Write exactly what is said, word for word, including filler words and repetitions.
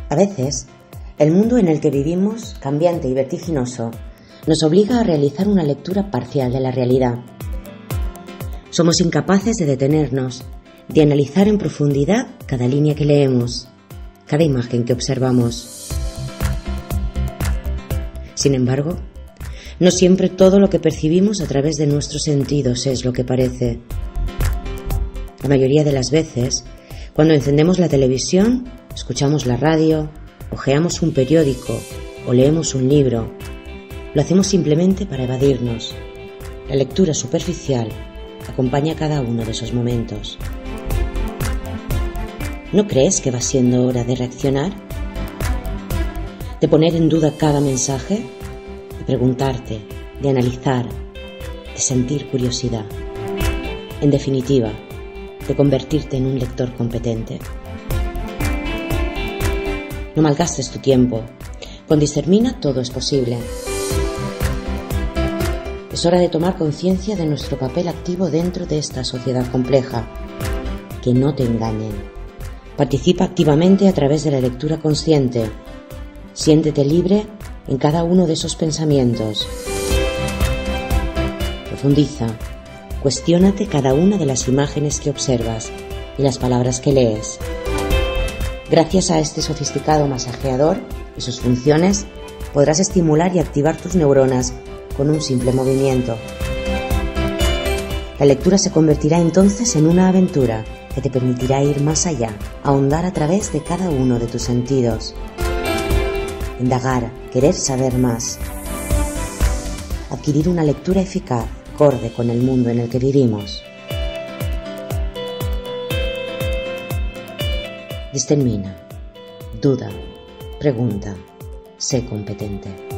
A veces, el mundo en el que vivimos, cambiante y vertiginoso, nos obliga a realizar una lectura parcial de la realidad. Somos incapaces de detenernos, de analizar en profundidad cada línea que leemos, cada imagen que observamos. Sin embargo, no siempre todo lo que percibimos a través de nuestros sentidos es lo que parece. La mayoría de las veces, cuando encendemos la televisión, escuchamos la radio, hojeamos un periódico o leemos un libro, lo hacemos simplemente para evadirnos. La lectura superficial acompaña cada uno de esos momentos. ¿No crees que va siendo hora de reaccionar? ¿De poner en duda cada mensaje? De preguntarte, de analizar, de sentir curiosidad. En definitiva, de convertirte en un lector competente. No malgastes tu tiempo. Con Discermina todo es posible. Es hora de tomar conciencia de nuestro papel activo dentro de esta sociedad compleja. Que no te engañen. Participa activamente a través de la lectura consciente. Siéntete libre en cada uno de esos pensamientos. Profundiza. Cuestiónate cada una de las imágenes que observas y las palabras que lees. Gracias a este sofisticado masajeador y sus funciones, podrás estimular y activar tus neuronas con un simple movimiento. La lectura se convertirá entonces en una aventura que te permitirá ir más allá, ahondar a través de cada uno de tus sentidos. Indagar, querer saber más. Adquirir una lectura eficaz, acorde con el mundo en el que vivimos. Discermina, duda, pregunta, sé competente.